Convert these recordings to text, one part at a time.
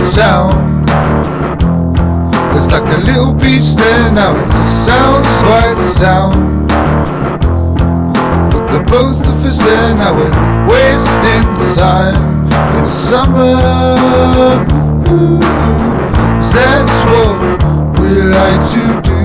downtown. There's like a little beach there now, it sounds quite sound. But the both of us there now, we're wasting time in the summer. Ooh, 'cause that's what we like to do.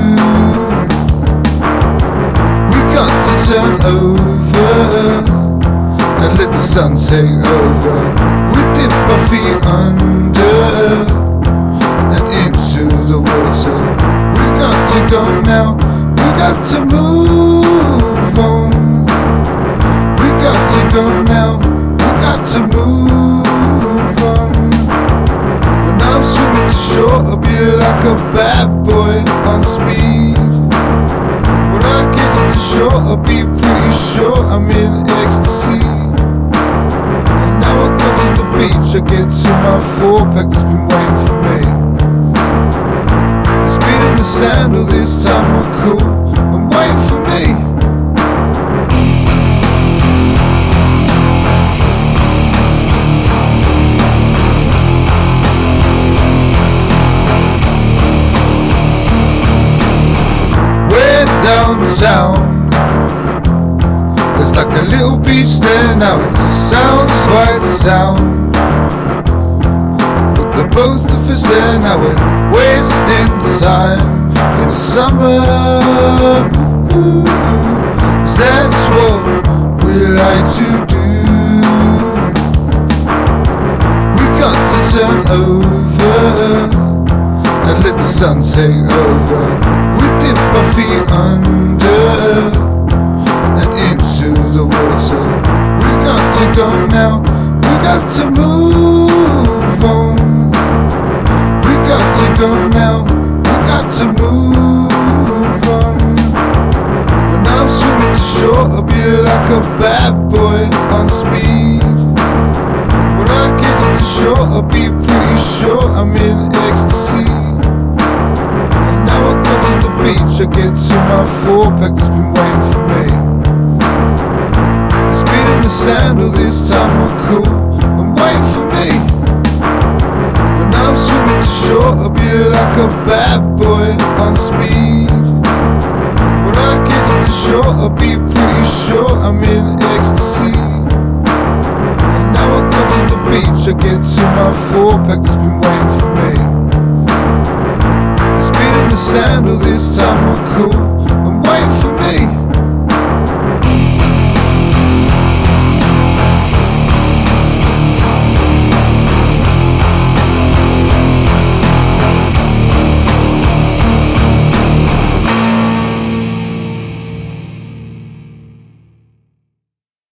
We got to turn over and let the sun take over. We dip our feet under and into the water. We got to go now, we got to move on. We got to go now, we got to move on. When I'm swimming to shore, I'll be like a bad boy on speed. When I get to the shore, I'll be pretty sure I'm in ecstasy. And now I go to the beach, I get to my four-pack that's been waiting for me. It's been in the sand all this time, I'm cool, and wait for me. Downtown, there's like a little beach there now, it sounds quite sound. But the both of us there now, we're wasting time in the summer. Ooh, 'cause that's what we like to do. We got to turn over and let the sun take over. We dip our feet under and into the water. We got to go now, we got to move on. We got to go now, we got to move on. When I'm swimming to shore, I'll be like a bad boy on speed. When I get to the shore, I'll be pretty sure I'm in ecstasy. Beach, I get to my four-pack that's been waiting for me. It's been in the sand all this time, I'm cool, and wait for me. When I'm swimming to shore, I'll be like a bad boy on speed. When I get to the shore, I'll be pretty sure I'm in ecstasy. And now I go to the beach, I get to my four-pack that's been waiting for me. Sand all this time, I'm cool, and wait for me.